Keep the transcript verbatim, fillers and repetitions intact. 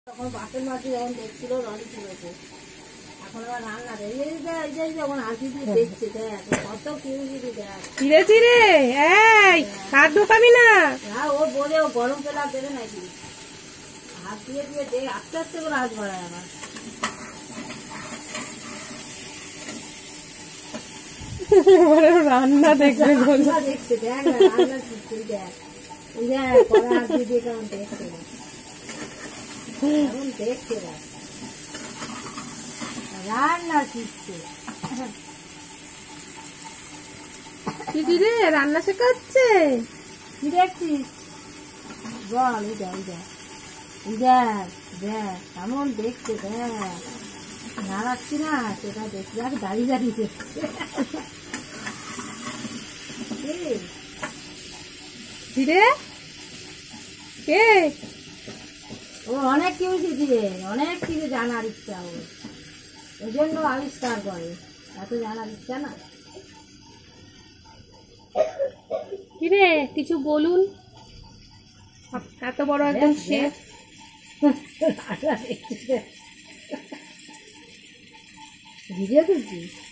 তখন বাসের মাঝে যখন দেখছিল রনি তুলেছে, এখন আবার রান্না দেয় যখন হাসি দিয়ে দেখছে দেখ কত কিউরিটি দেখ চিরে চিরে এই হাত ঢোকাবি না। হ্যাঁ ও বলে ও গরম পেলা দেবে নাকি হাত দিয়ে দিয়ে দেখ আস্তে আস্তে করে হাত বাড়ায় আমার রান্না দেখবে রান্না দেখছে দেখ না রান্না শিখছে দেখ এই দেখ পরে হাত দিয়ে দিয়ে কেমন দেখছে না এখন দেখছে না রান্না শিখছে দিদি রে রান্না শেখাচ্ছে। কি দেখছিস বল এই দেখ এই দেখ এই দেখ দেখ কেমন দেখছে দেখ নাড়াচ্ছি না সেটা দেখছি আর দাঁড়িয়ে দাঁড়িয়ে দেখছে দিদি কে ও অনেক কিছু দিয়ে অনেক কিছু জানার ইচ্ছা ওর ওই জন্য আবিষ্কার করে এত জানার ইচ্ছা না। কিরে কিছু বলুন, এত বড় একদম শেফ। ভিডিও তুলছিস?